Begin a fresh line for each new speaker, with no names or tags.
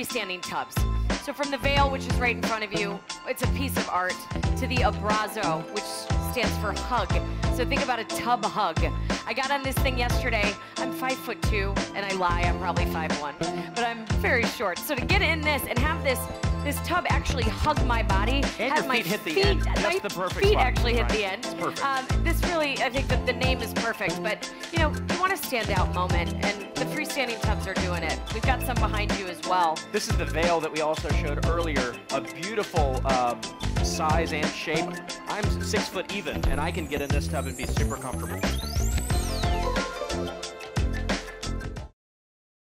freestanding tubs. So from the Veil, which is right in front of you, it's a piece of art, to the Abrazo, which stands for hug. So think about a tub hug. I got on this thing yesterday. I'm 5'2", and I lie, I'm probably 5'1", but I'm very short. So to get in this and have this tub actually hug my body,
and
have
your
my
feet hit the end. That's the perfect
feet
spot.
actually hit
Right.
the end.
It's perfect.
This really, I think that the name is perfect, but you know, you want a standout moment, and the freestanding tubs are doing it. We've got some behind you as well.
This is the Veil that we also showed earlier. A beautiful size and shape. I'm 6 foot even, and I can get in this tub and be super comfortable.